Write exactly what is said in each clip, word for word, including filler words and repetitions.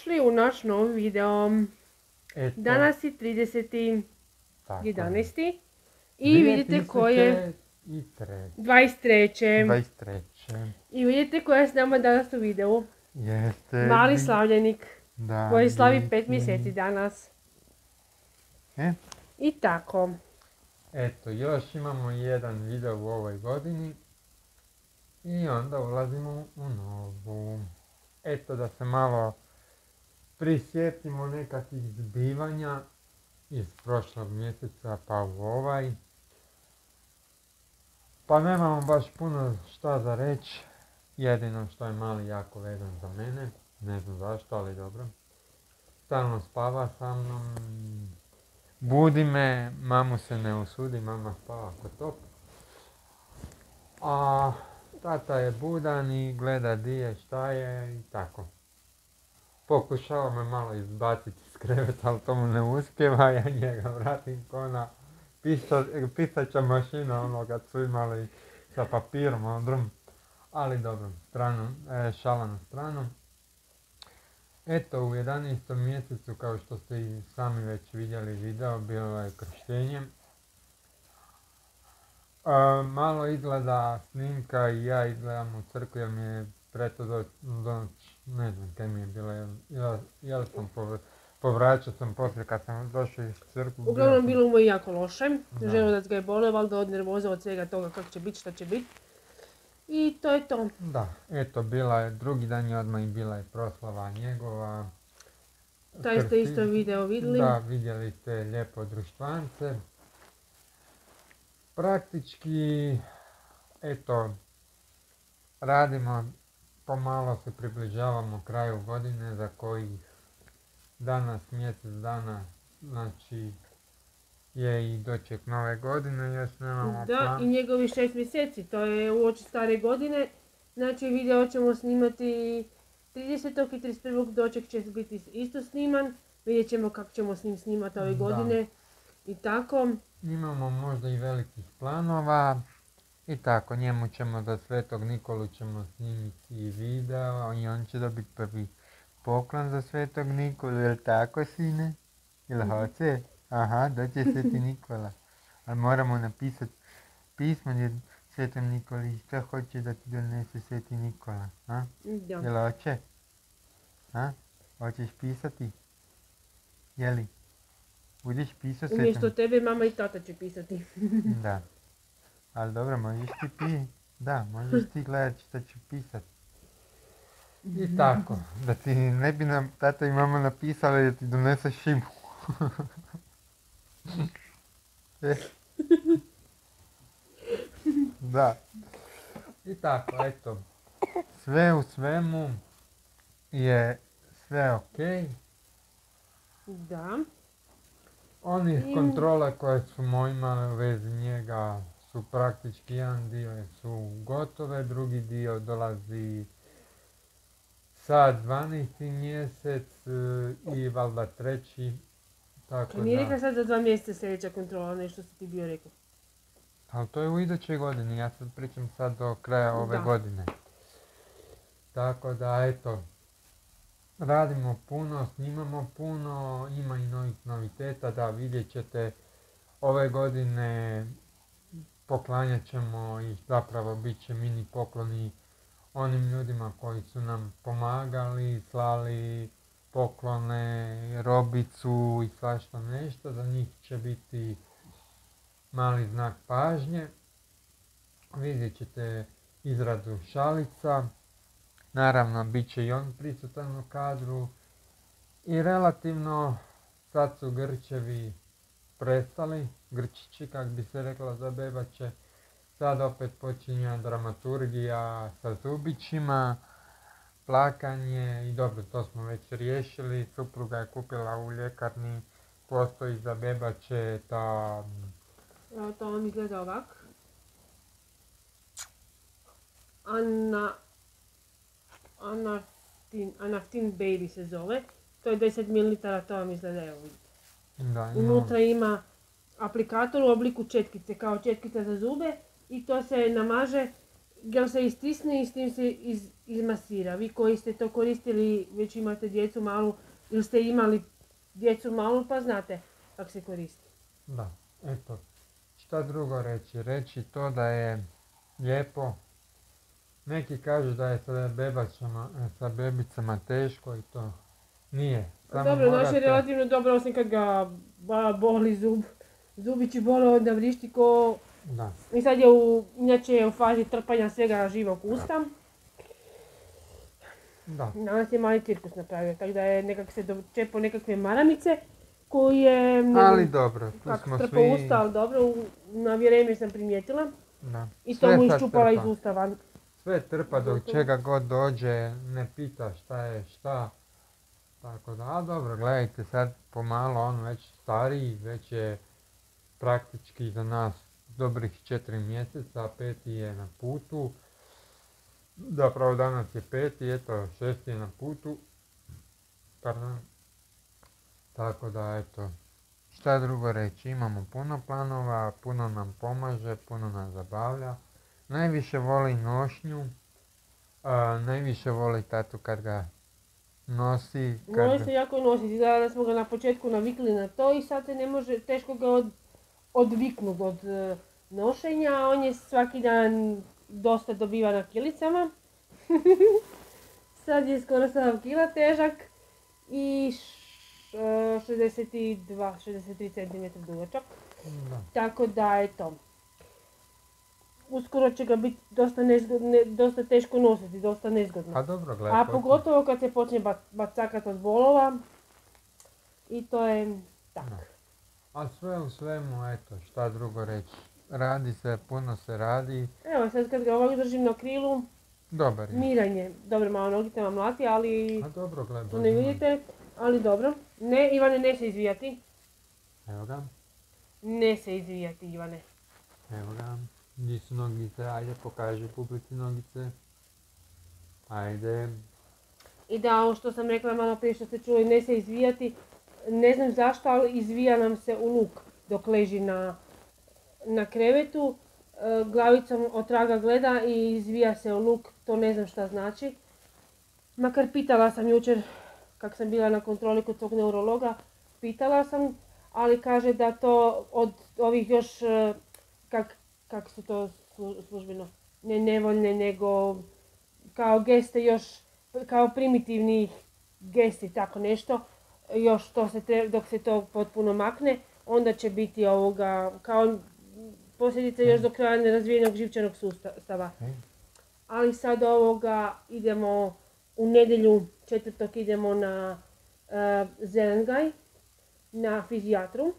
dobrodošli u naš novi video. Eto, Danas je trideset jedanaesti i vidite ko je dvadeset treće dvadeset treće I vidite ko je s nama danas u videu. Jeste Mali bi... slavljenik da, koji slavi biti... pet mjeseci danas. E? I tako. Eto, još imamo jedan video u ovoj godini i onda ulazimo u novu. Eto, da se malo prisjetimo nekakvih zbivanja iz prošlog mjeseca pa u ovaj. Pa nemamo baš puno šta za reći, jedino što je mali jako vezan za mene, ne znam zašto, ali dobro. Stalno spava sa mnom, budi me, mamu se ne usudi, mama spava kod top. A tata je budan i gleda di je, šta je i tako. Pokušava me malo izbaciti iz kreveta, ali to mu ne uspjeva, ja njega vratim ko na pisa, pisaća mašina, ono kad su imali sa papirom, odrom. Ali dobro, stranu, e, šala na stranu. Eto, u jedanaestom mjesecu, kao što ste i sami već vidjeli video, bilo je krštenje. E, malo izgleda snimka i ja izgledam u crkvi, jer mi je preto do, do ne znam kaj mi je bilo, jel, jel sam povr, povraćao sam poslije kad sam došao iz crkvu. Uglavnom bilo mu je jako loše, želudac ga je bolio, valjda od nervoza, od svega toga kako će biti, šta će biti. I to je to. Da, eto, bila je, drugi dan je odmah i bila je proslava njegova. Taj ste isto video vidjeli. Da, vidjeli ste lijepo društvance. Praktički, eto, radimo, pomalo se približavamo kraju godine za kojih danas, mjesec dana, znači je i doček nove godine, još nemamo Da, plan. i njegovi šest mjeseci, to je uoči stare godine. Znači video ćemo snimati tridesetog i trideset prvog doček će biti isto sniman. Vidjet ćemo kako ćemo s njim snimati ove godine i tako. Imamo možda i velikih planova i tako, njemu ćemo za Svetog Nikolu ćemo snimiti i video i on će dobiti prvi poklon za Svetog Nikolu, jel tako sine? Jel hoće? Aha, doće Sveti Nikola. Ali moramo napisati pismo jer Svetom Nikoli šta hoće da ti donese Sveti Nikola, a? Da. Jel hoće? A? Hoćeš pisati? Jeli? Budeš pisao Svetom? Umjesto tebe mama i tata će pisati. Da. Ali dobro, možeš ti pi... Da, možeš ti gledati što ću pisati. I tako, da ti ne bi nam tata i mama napisali da ti donese šimu. Da. I tako, eto. Sve u svemu je sve okej. Da. Oni kontrole koje smo imali u vezi njega su praktički, jedan dio su gotove, drugi dio dolazi sad dvanaesti mjesec i valjda treći. Tako Nije da... rekla sad za dva mjeseca sljedeća kontrola, nešto si ti bio rekao. Ali to je u idućoj godini, ja sad pričam sad do kraja ove Da. godine. Tako da eto, radimo puno, snimamo puno, ima i novih noviteta, da vidjet ćete ove godine poklanjat ćemo i zapravo bit će mini pokloni onim ljudima koji su nam pomagali, slali poklone, robicu i svašta nešto, za njih će biti mali znak pažnje. Vidjet ćete izradu šalica, naravno bit će i on prisutan u kadru i relativno sad su grčevi prestali, grčići kak bi se rekla za bebače. Sad opet počinje dramaturgija sa zubićima, plakanje i dobro, to smo već riješili. Supruga je kupila u ljekarni, postoji za bebače ta... Evo to vam izgleda ovak. Ana... Anaftin, Anaftin Baby se zove. To je deset mililitara, to vam izgleda, evo vidite. Da, Unutra ima aplikator u obliku četkice, kao četkica za zube i to se namaže gel se istisne i s tim se iz, izmasira. Vi koji ste to koristili, već imate djecu malu ili ste imali djecu malu pa znate kako se koristi. Da, eto. Šta drugo reći? Reći to da je lijepo. Neki kažu da je sa bebačama, sa bebicama teško i to nije. Samo Dobro, naš je morate- relativno dobro, osim kad ga ba, boli zub. Zubići bole, onda vrišti ko... Da. I sad je u, inače je u fazi trpanja svega živog usta. Da. Danas je mali cirkus napravio, tako da je nekak se dočepao nekakve maramice koje... ne Ali znam dobro, tu kako smo strpao svi... usta, ali dobro, u- na vrijeme sam primijetila. Da. I Sve to mu sad iščupala iz trpa. usta van. Sve trpa do Gotovo. čega god dođe, ne pita šta je šta. Tako da, a dobro, gledajte sad pomalo, on već stariji, već je praktički za nas dobrih četiri mjeseca, a peti je na putu. Zapravo danas je peti, eto, šesti je na putu. Pardon. Tako da, eto, šta drugo reći, imamo puno planova, puno nam pomaže, puno nas zabavlja. Najviše voli nošnju, a, najviše voli tatu kad ga nosi. Kad... Može se jako nositi, da da smo ga na početku navikli na to i sad se ne može, teško ga od, odviknuti od e, nošenja, a on je svaki dan dosta dobiva na kilicama. Sad je skoro sedam kila težak i š- e, šezdeset dva šezdeset tri centimetra dugačak. Da. Tako da, eto, uskoro će ga biti dosta, nezgo- ne- dosta teško nositi, dosta nezgodno. A dobro, gledaj. A počne- pogotovo kad se počne ba- bacakat od bolova. I to je tak. Da. A sve u svemu, eto, šta drugo reći. Radi se, puno se radi. Evo sad kad ga ovako držim na krilu, Dobar je. miranje. Dobro, malo nogice vam mlati, ali A dobro, gledaj. to ne vidite. Ali dobro. Ne, Ivane, ne se izvijati. Evo ga, Ne se izvijati, Ivane. evo ga. Gdje su nogice? Ajde, pokaži publici nogice. Ajde. I da, ovo što sam rekla malo prije što ste čuli, ne se izvijati. Ne znam zašto, ali izvija nam se u luk dok leži na, na krevetu. E, glavicom otraga gleda i izvija se u luk, to ne znam šta znači. Makar pitala sam jučer, kak sam bila na kontroli kod tog neurologa, pitala sam, ali kaže da to od ovih još, e, kak, kak su to slu- službeno, ne nevoljne, nego kao geste još, kao primitivni gesti, tako nešto, još to se tre- dok se to potpuno makne, onda će biti ovoga, kao posljedice još do kraja nerazvijenog živčanog sustava. E, Ali sad ovoga idemo u nedjelju četvrtog idemo na uh, Zelengaj, na fizijatru.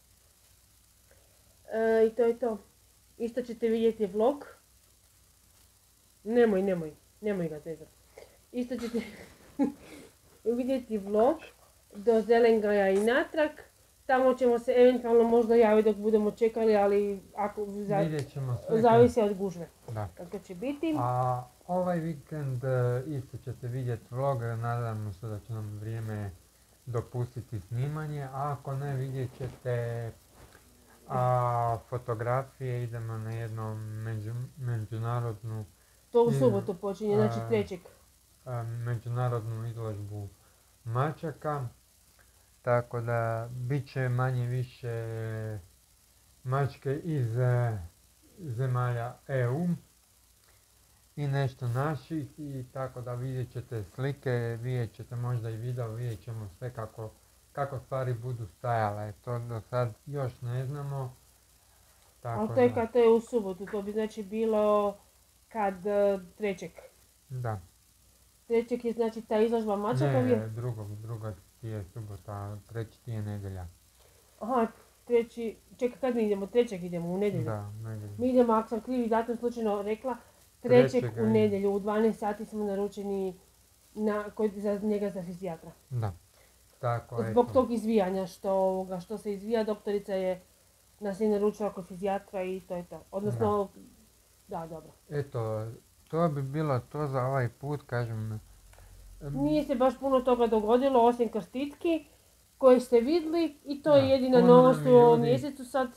E, I to je to. Isto ćete vidjeti vlog. Nemoj, nemoj, nemoj ga zezati. Isto ćete vidjeti vlog do Zelengaja i natrag. Tamo ćemo se eventualno možda javiti dok budemo čekali, ali ako za, Vidjet ćemo sve. zavisi od gužve Da. kako će biti. A ovaj vikend e, isto ćete vidjeti vlog, nadamo se da će nam vrijeme dopustiti snimanje, a ako ne vidjet ćete a, fotografije, idemo na jednu među, međunarodnu, To u je, subotu počinje, znači a, trećeg. a, međunarodnu izložbu mačaka, tako da bit će manje više mačke iz e, zemalja E U i nešto naših, i tako da vidjet ćete slike, vidjet ćete možda i video, vidjet ćemo sve kako, kako stvari budu stajale. To do sad još ne znamo. Tako Ali to je da, kad to je u subotu, to bi znači bilo kad e, trećeg. da. Trećeg je znači ta izložba mačaka. Ne, je- drugog, druga ti je subota, a treći ti je nedjelja. Aha, treći, čekaj kad mi idemo, trećeg idemo u nedjelju. Da, nedjelja. Mi idemo, ako sam krivi datum slučajno rekla, trećeg Trećega u i- nedjelju, u dvanaest sati smo naručeni na, kod, za njega za fizijatra. Da. Tako, Zbog eto. tog izvijanja što, ovoga, što se izvija, doktorica je nas je naručila kod fizijatra i to je to. Odnosno, da, dobro. Eto, to bi bilo to za ovaj put, kažem. em, Nije se baš puno toga dogodilo, osim krstitki koje ste vidjeli i to je Da, jedina puno novost nam u je ovom ljudi- mjesecu sad.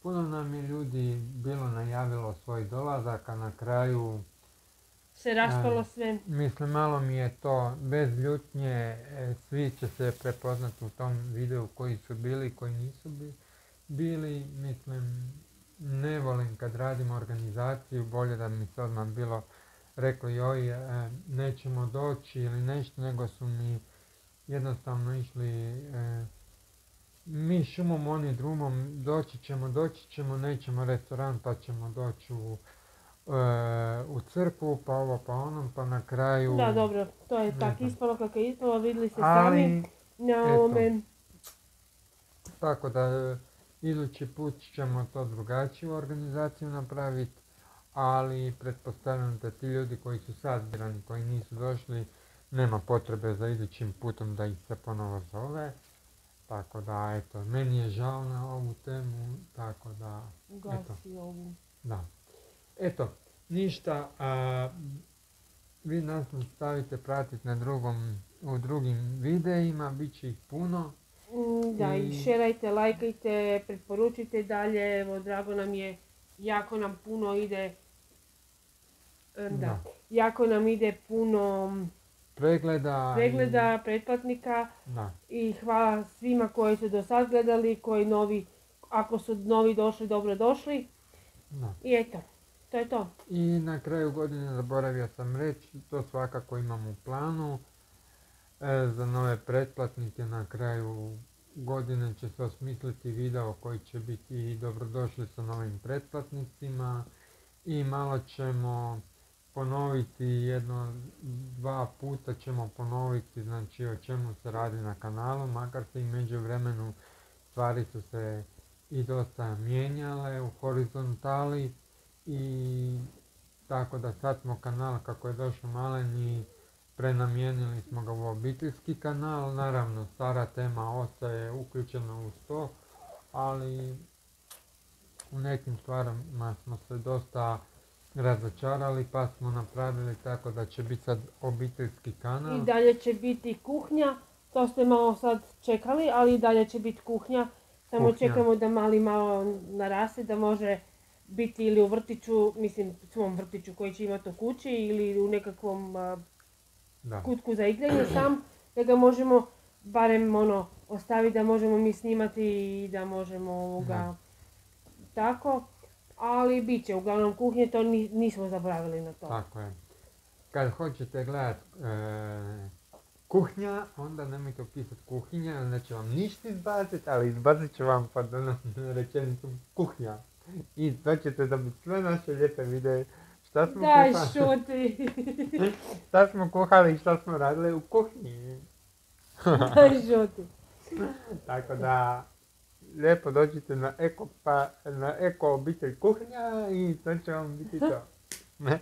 puno nam je ljudi bilo najavilo svoj dolazak, a na kraju Se raspalo sve. Mislim, malo mi je to bez ljutnje, e, svi će se prepoznati u tom videu koji su bili, koji nisu bi, bili. Mislim, ne volim kad radim organizaciju, bolje da mi se odmah bilo rekli joj, e, nećemo doći ili nešto, nego su mi jednostavno išli e, mi šumom, oni drumom, doći ćemo, doći ćemo, nećemo restoran, pa ćemo doći u u crkvu, pa ovo, pa ono, pa na kraju... Da, dobro, to je tako ispalo kako je ispalo, vidjeli ste ali, sami na ovome. Tako da, idući put ćemo to drugačiju organizaciju napraviti, ali pretpostavljam da ti ljudi koji su sad birani, koji nisu došli, nema potrebe za idućim putom da ih se ponovo zove. Tako da, eto, meni je žao na ovu temu, tako da... Gasi ovu. Da. Eto, ništa, a, vi nas stavite pratiti na drugom, u drugim videima, bit će ih puno. Mm, da, i, i šerajte, lajkajte, preporučite dalje, evo, drago nam je, jako nam puno ide, da, da. jako nam ide puno pregleda, pregleda i... pretplatnika da. I hvala svima koji su do sad gledali, koji novi, ako su novi došli, dobro došli. Da. I eto. To je to. I na kraju godine zaboravio sam reći, to svakako imam u planu. E, za nove pretplatnike na kraju godine će se osmisliti video koji će biti i dobrodošli sa novim pretplatnicima. I malo ćemo ponoviti jedno, dva puta ćemo ponoviti znači o čemu se radi na kanalu, makar se i među vremenu stvari su se i dosta mijenjale u horizontali. I tako da sad smo kanal, kako je došao maleni, prenamijenili smo ga u obiteljski kanal. Naravno, stara tema ostaje uključena uz to, ali u nekim stvarima smo se dosta razočarali, pa smo napravili tako da će biti sad obiteljski kanal. I dalje će biti kuhnja, to ste malo sad čekali, ali i dalje će biti kuhnja. Samo kuhnja. Čekamo da mali malo naraste, da može biti ili u vrtiću, mislim svom vrtiću koji će imati u kući ili u nekakvom uh, kutku za igranje sam, da ga možemo barem ono ostaviti da možemo mi snimati i da možemo ovoga da. Tako, ali bit će uglavnom kuhnje, to nismo zaboravili na to. Tako je. Kad hoćete gledati e, kuhnja, onda nemojte upisati kuhinja, jer neće vam ništa izbaciti, ali izbacit će vam pa da rečenicu kuhnja. I doćete dobiti sve naše lijepe videe šta smo Daj, kuhali. šuti. Šta smo kuhali i šta smo radili u kuhinji. Daj, šuti. Tako da, lijepo dođite na eko, pa, na eko obitelj kuhnja i to će vam biti to. Ne?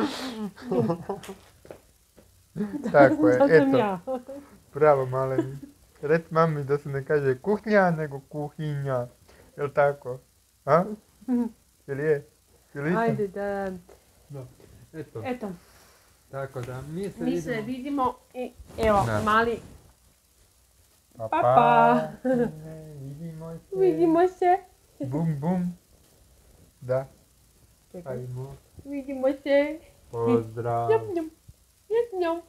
Tako je, eto. Ja. Bravo, maleni. Reci mami da se ne kaže kuhnja, nego kuhinja. Jel' tako? A? Jel' je? Jel' Ajde da... No. Eto. Eto. Tako da, mi se mi vidimo. se vidimo i evo, da. Mali. Pa pa. pa. Vidimo se. Vidimo se. Bum bum. Da. Čekaj. Ajmo. Vidimo se. Pozdrav. Njom, njom. Njom, njom.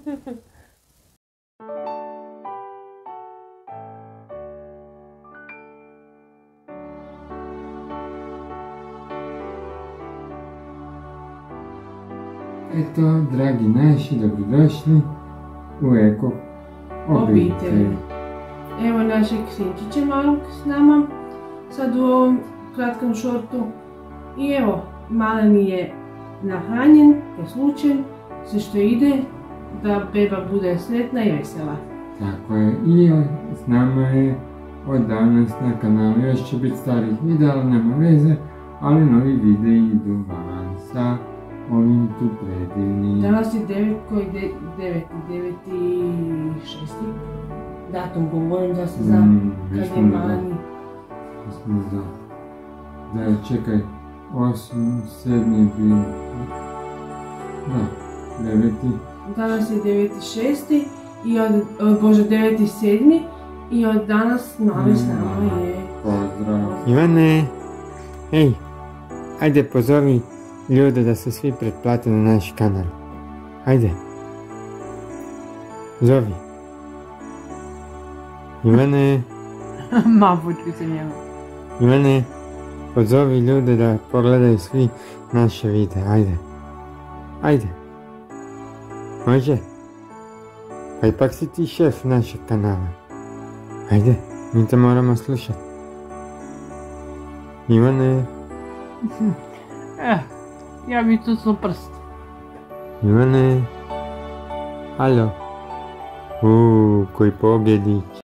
Eto, dragi naši, dobrodošli u Eko obitelj. Evo našeg sinčića malog s nama, sad u ovom kratkom šortu. I evo, maleni je nahranjen, preslučen, sve što ide, da beba bude sretna i vesela. Tako je, i s nama je od danas na kanalu, još će biti starih videa, ali nema veze, ali novi videi idu van sa ovim tu predivnim. Danas je devet, koji de, devet, deveti šesti datum govorim da se zna mm, kad je mani. Mislim da. Da, čekaj, osmi, sedmi je bio. Da, deveti. Danas je deveti šesti i od, od Bože, deveti sedmi i od danas novi s nama je... Pozdrav. Ivane! Ej, ajde pozovi ljude da se svi pretplate na naš kanal. Ajde. Zovi. Ivane, Ma, pučki se njemu. Ivane, pozovi ljude da pogledaju svi naše videe. Ajde. Ajde. Može? Pa ipak si ti šef našeg kanala. Ajde, mi te moramo slušati. Ivane, Eh, ja bi tucnuo prst. Ivane, alo. Uuu, koji pobjedić.